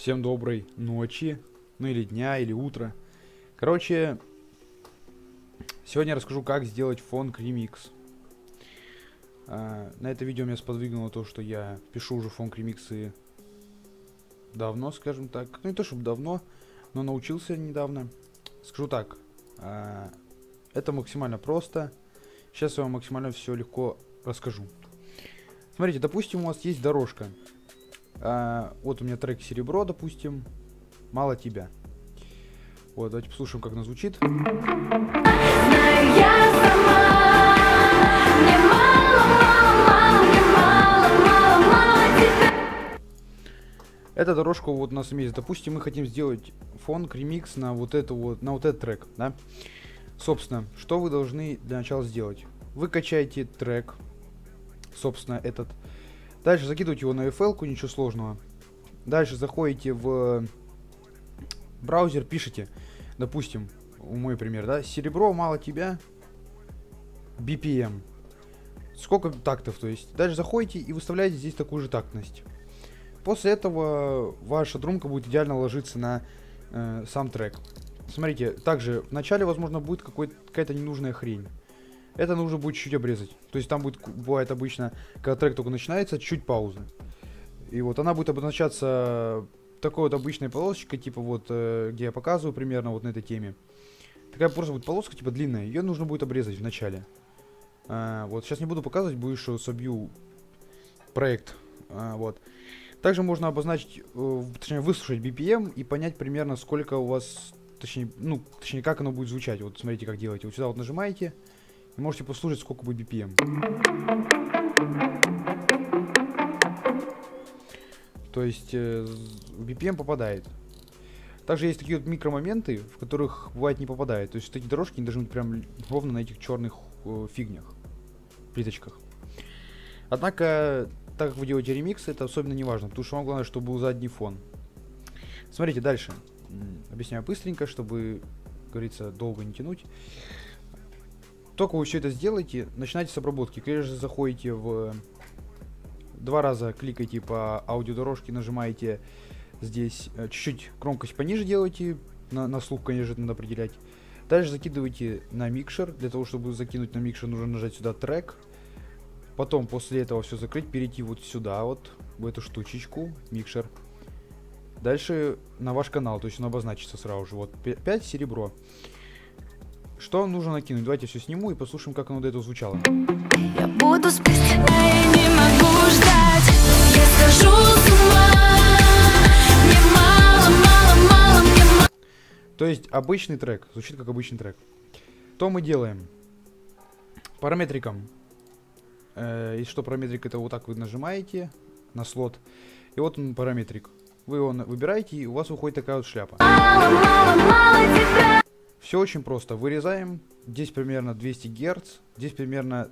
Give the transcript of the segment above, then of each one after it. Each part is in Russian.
Всем доброй ночи, ну или дня, или утра. Короче, сегодня я расскажу, как сделать фонк ремикс. На это видео меня сподвигнуло то, что я пишу уже фонк ремиксы давно, скажем так. Ну не то чтобы давно, но научился недавно. Скажу так, это максимально просто. Сейчас я вам максимально все легко расскажу. Смотрите, допустим, у вас есть дорожка. Вот у меня трек «Серебро», допустим, «Мало тебя». Вот, давайте послушаем, как она звучит. Эта дорожка вот у нас имеется. Допустим, мы хотим сделать фонк, ремикс на вот этот трек, да? Собственно, что вы должны для начала сделать? Вы качаете трек, собственно, этот. Дальше закидываете его на FL-ку, ничего сложного. Дальше заходите в браузер, пишите, допустим, мой пример, да, «Серебро, мало тебя», BPM. Сколько тактов, то есть. Дальше заходите и выставляете здесь такую же тактность. После этого ваша друмка будет идеально ложиться на сам трек. Смотрите, также в начале, возможно, будет какая-то ненужная хрень. Это нужно будет чуть обрезать. То есть там бывает обычно, когда трек только начинается, чуть паузы. И вот она будет обозначаться такой вот обычной полосочкой, типа вот, где я показываю примерно вот на этой теме. Такая просто будет полоска, типа длинная. Ее нужно будет обрезать в начале. Вот, сейчас не буду показывать, будет, что собью проект. Вот. Также можно обозначить, точнее выслушать BPM и понять примерно сколько у вас, точнее, как оно будет звучать. Вот смотрите, как делаете. Вот сюда вот нажимаете. И можете послушать, сколько будет BPM. То есть BPM попадает. Также есть такие вот микромоменты, в которых бывает не попадает. То есть такие дорожки не должны быть прям ровно на этих черных фигнях, плиточках. Однако, так как вы делаете ремикс, это особенно не важно, потому что вам главное, чтобы был задний фон. Смотрите дальше. Объясняю быстренько, чтобы, как говорится, долго не тянуть. Только вы все это сделаете, начинайте с обработки. Конечно же, заходите в... Два раза кликайте по аудиодорожке, нажимаете здесь, чуть-чуть громкость пониже делайте, на слух, конечно, надо определять. Дальше закидывайте на микшер. Для того, чтобы закинуть на микшер, нужно нажать сюда трек. Потом после этого все закрыть, перейти вот сюда, вот, в эту штучечку, микшер. Дальше на ваш канал, то есть он обозначится сразу же. Вот 5 серебро. Что нужно накинуть? Давайте все сниму и послушаем, как оно до этого звучало. Я буду спать, а я не могу ждать. Я схожу с ума. Мне мало, мало, мало, мне мало. То есть обычный трек, звучит как обычный трек. То мы делаем параметриком. И что параметрик, это вот так вы нажимаете на слот. И вот он параметрик. Вы его выбираете, и у вас выходит такая вот шляпа. Мало, мало, мало тебя. Все очень просто. Вырезаем. Здесь примерно 200 Гц. Здесь примерно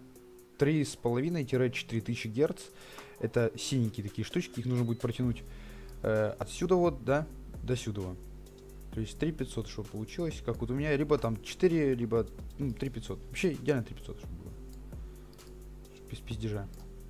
3,5-4000 Гц. Это синенькие такие штучки. Их нужно будет протянуть отсюда вот, да, до сюда. То есть 3500, чтобы получилось. Как вот у меня, либо там 4, либо 3500. Вообще идеально 3500, чтобы было. Без пиздежа.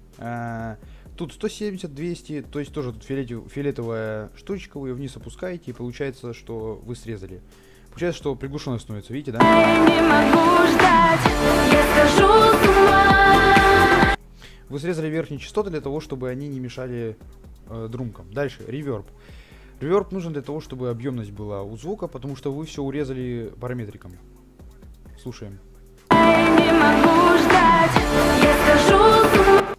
Тут 170, 200. То есть тоже тут фиолетовая штучка. Вы ее вниз опускаете. И получается, что вы срезали. Получается, что приглушенно становится, видите, да? Я не могу ждать. Я схожу с ума. Вы срезали верхние частоты для того, чтобы они не мешали друмкам. Дальше, реверб. Реверб нужен для того, чтобы объемность была у звука, потому что вы все урезали параметриком. Слушаем. Я не могу ждать. Я схожу с ума.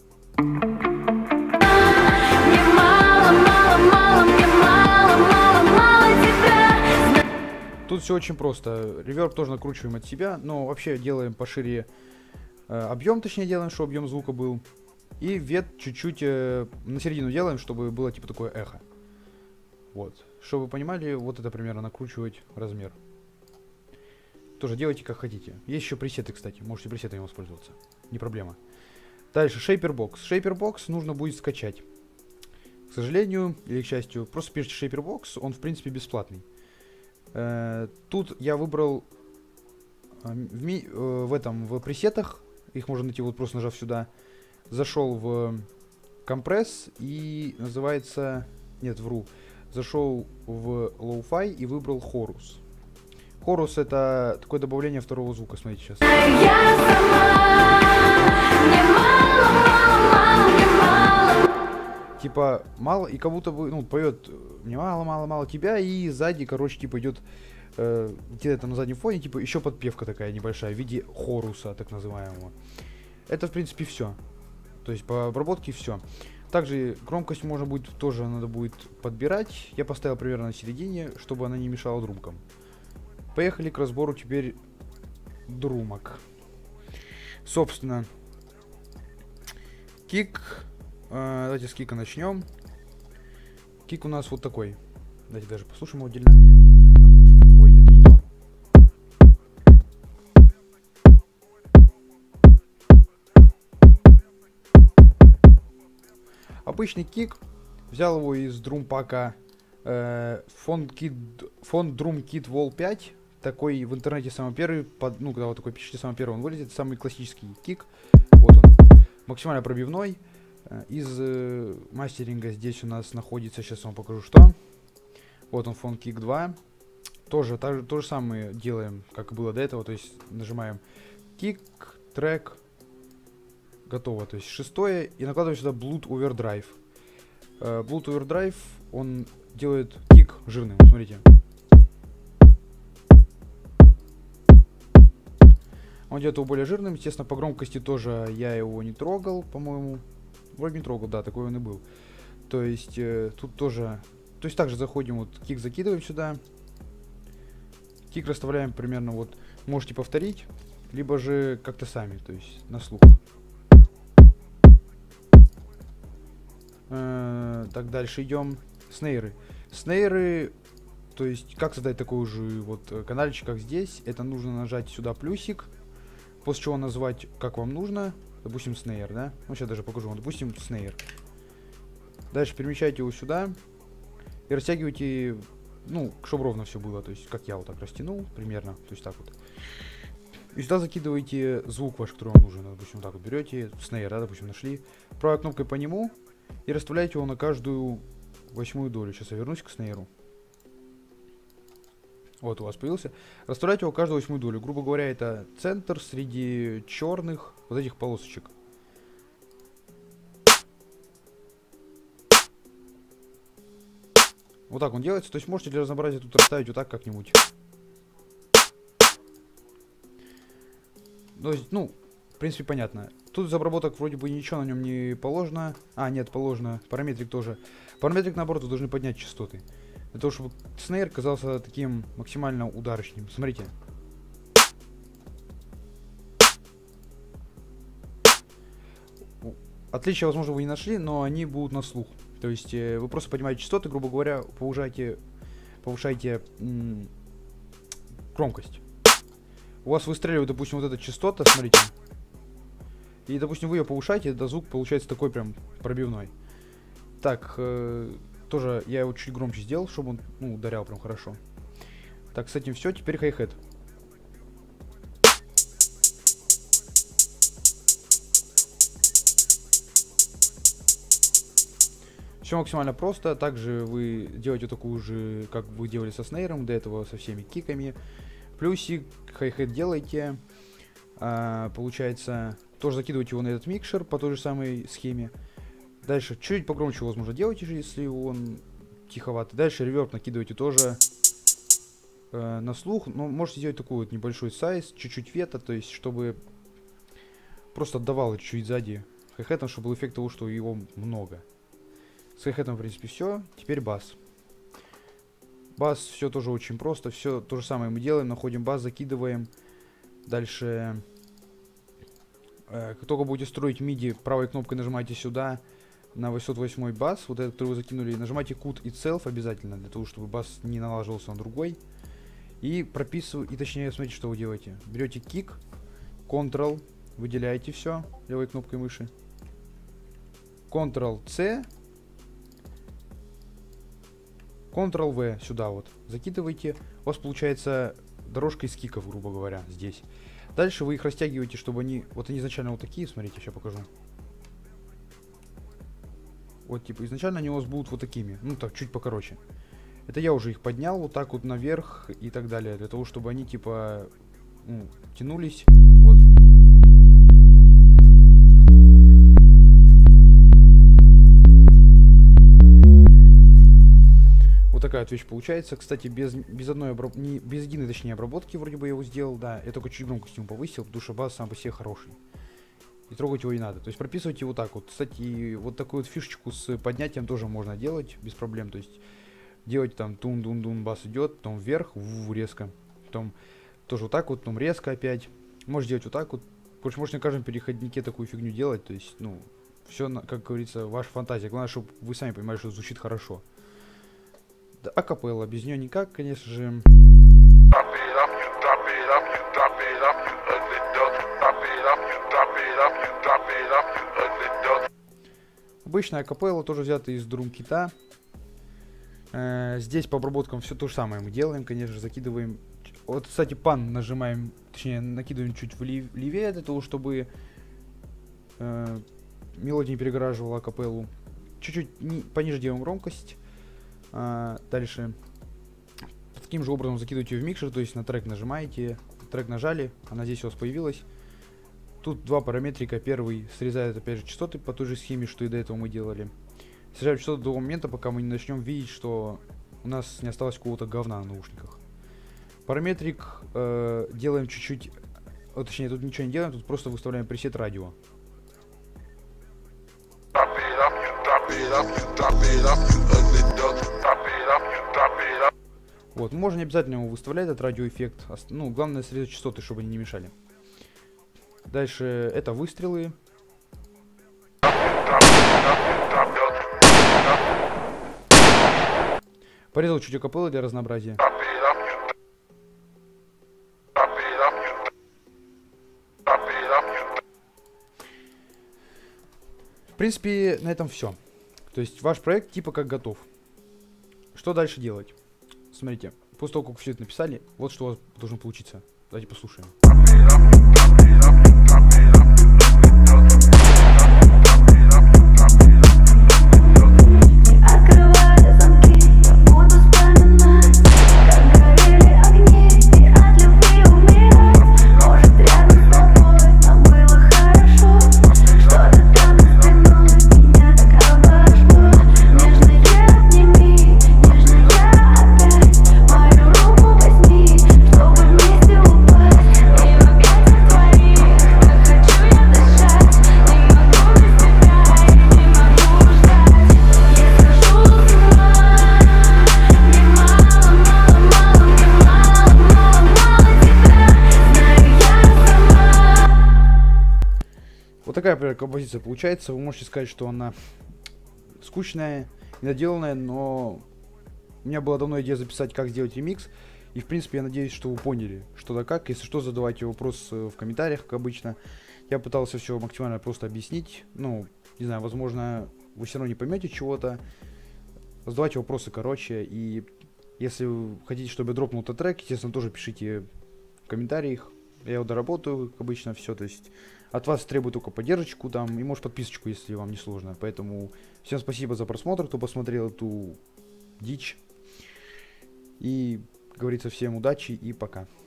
Мне мало, мало, мало, мне мало, мало, мало тебя. Тут все очень просто. Реверб тоже накручиваем от себя, но вообще делаем пошире объем, точнее делаем, чтобы объем звука был. И вет чуть-чуть на середину делаем, чтобы было типа такое эхо. Вот. Чтобы вы понимали, вот это примерно накручивать размер. Тоже делайте как хотите. Есть еще пресеты, кстати. Можете пресетами воспользоваться. Не проблема. Дальше, Shaperbox. Shaperbox нужно будет скачать. К сожалению, или к счастью, просто пишите Shaperbox, он в принципе бесплатный. Тут я выбрал в пресетах, их можно найти вот просто нажав сюда, зашел в компресс и называется, нет, вру, зашел в Lo-Fi и выбрал Chorus. Chorus — это такое добавление второго звука, смотрите сейчас. Я сама, мне мало, мало, мало, мне мало. Типа мало, и как будто бы, ну, поет мне мало, мало, мало тебя, и сзади, короче, типа идет где-то на заднем фоне, типа еще подпевка такая небольшая в виде хоруса, так называемого. Это, в принципе, все. То есть по обработке все. Также громкость можно будет тоже надо будет подбирать. Я поставил примерно на середине, чтобы она не мешала друмкам. Поехали к разбору теперь друмок. Собственно, кик. Давайте с кика начнем. Кик у нас вот такой. Давайте даже послушаем его отдельно. Ой, это не то. Обычный кик. Взял его из друмпака фонд Drum Kit Vol 5. Такой в интернете самый первый. Ну, когда вот такой пишите самый первый, он вылезет. Самый классический кик. Вот он. Максимально пробивной. Из мастеринга здесь у нас находится, сейчас вам покажу что. Вот он, фон Kick 2. Тоже то же самое делаем, как и было до этого. То есть нажимаем Kick, трек. Готово. То есть шестое. И накладываем сюда Blood Overdrive. Blood Overdrive, он делает кик жирным. Смотрите. Он делает его более жирным. Естественно, по громкости тоже я его не трогал, по-моему. Вроде не трогал, да, такой он и был. То есть тут тоже... То есть также заходим, вот кик закидываем сюда. Кик расставляем примерно вот... Можете повторить, либо же как-то сами, то есть на слух. Так, дальше идем. Снейры. Снейры, то есть как создать такой же вот канальчик, как здесь. Это нужно нажать сюда плюсик. После чего назвать, как вам нужно. Допустим, снейр, да? Ну, сейчас даже покажу вам. Допустим, снейр. Дальше перемещайте его сюда. И растягивайте, ну, чтобы ровно все было. То есть, как я вот так растянул, примерно. То есть, так вот. И сюда закидываете звук ваш, который вам нужен. Допустим, вот так вот берете. Снейр, да, допустим, нашли. Правой кнопкой по нему. И расставляете его на каждую 1/8 долю. Сейчас я вернусь к снейру. Вот у вас появился. Расставляйте его каждую 1/8 долю. Грубо говоря, это центр среди черных вот этих полосочек. Вот так он делается. То есть можете для разнообразия тут расставить вот так как-нибудь. То есть, ну, в принципе, понятно. Тут из обработок вроде бы ничего на нем не положено. А, нет, положено. Параметрик тоже. Параметрик, наоборот, вы должны поднять частоты. Для того, чтобы снейр казался таким максимально ударочным. Смотрите. Отличия, возможно, вы не нашли, но они будут на слух. То есть вы просто поднимаете частоты, грубо говоря, повышаете громкость. У вас выстреливает, допустим, вот эта частота, смотрите. И, допустим, вы ее повышаете, да, звук получается такой прям пробивной. Так, тоже я его чуть громче сделал, чтобы он, ну, ударял прям хорошо. Так, с этим все. Теперь хай-хет. Все максимально просто. Также вы делаете такую же, как вы делали со снейром, до этого со всеми киками. Плюсик, хай-хет делаете. Получается, тоже закидываете его на этот микшер по той же самой схеме. Дальше чуть погромче, возможно, делайте, если он тиховатый. Дальше реверб накидываете тоже на слух. Но можете сделать такой вот небольшой сайз, чуть-чуть вета, то есть чтобы просто отдавало чуть-чуть сзади хай-хетом, чтобы был эффект того, что его много. С хай-хетом, в принципе, все. Теперь бас. Бас, все тоже очень просто. Все то же самое мы делаем. Находим бас, закидываем. Дальше, как только будете строить MIDI, правой кнопкой нажимаете сюда на 808 бас, вот этот, который вы закинули, нажимайте Cut Itself обязательно, для того, чтобы бас не налаживался на другой. И прописываю, и точнее, смотрите, что вы делаете. Берете Kick, Ctrl, выделяете все левой кнопкой мыши. Ctrl-C, Ctrl-V сюда вот. Закидываете. У вас получается дорожка из киков, грубо говоря, здесь. Дальше вы их растягиваете, чтобы они... Вот они изначально вот такие, смотрите, сейчас покажу. Вот, типа, изначально они у вас будут вот такими, ну, так, чуть покороче. Это я уже их поднял вот так вот наверх и так далее, для того, чтобы они, типа, ну, тянулись. Вот. Вот такая вот вещь получается. Кстати, без единой, точнее, обработки вроде бы я его сделал, да. Я только чуть громкость ему повысил, потому что бас сам по себе хороший. И трогать его не надо. То есть прописывайте вот так вот. Кстати, вот такую вот фишечку с поднятием тоже можно делать без проблем. То есть делать там тун-дун-дун, бас идет, потом вверх, резко. Потом тоже вот так вот, потом резко опять. Можешь делать вот так вот. Короче, можешь на каждом переходнике такую фигню делать. То есть, ну, все, как говорится, ваша фантазия. Главное, чтобы вы сами понимали, что звучит хорошо. Да, акапелла, без нее никак, конечно же. Обычная акапелла тоже взята из друмкита. Здесь по обработкам все то же самое мы делаем, конечно же, закидываем. Вот, кстати, пан нажимаем, точнее, накидываем чуть левее для того, чтобы мелодия не перегораживала акапеллу. Чуть-чуть пониже делаем громкость. Дальше таким же образом закидываете в микшер, то есть на трек нажимаете, трек нажали, она здесь у вас появилась. Тут два параметрика. Первый срезает опять же частоты по той же схеме, что и до этого мы делали. Срезаем частоты до того момента, пока мы не начнем видеть, что у нас не осталось какого-то говна на наушниках. Параметрик делаем чуть-чуть, точнее тут ничего не делаем, тут просто выставляем пресет радио. Вот, можно не обязательно его выставлять, этот радиоэффект. Ну, главное срезать частоты, чтобы они не мешали. Дальше это выстрелы. Порезал чуть акапеллы для разнообразия. В принципе, на этом все. То есть ваш проект типа как готов. Что дальше делать? Смотрите, после того, как все это написали, вот что у вас должно получиться. Давайте послушаем. Такая композиция получается. Вы можете сказать, что она скучная, недоделанная, но у меня была давно идея записать, как сделать ремикс. И, в принципе, я надеюсь, что вы поняли, что да как. Если что, задавайте вопрос в комментариях, как обычно. Я пытался все максимально просто объяснить. Ну, не знаю, возможно, вы все равно не поймете чего-то. Задавайте вопросы короче. И если вы хотите, чтобы я дропнул этот трек, естественно, тоже пишите в комментариях. Я его доработаю, как обычно, все. То есть от вас требую только поддержку там и, может, подписочку, если вам не сложно. Поэтому всем спасибо за просмотр, кто посмотрел эту дичь. И, как говорится, всем удачи и пока.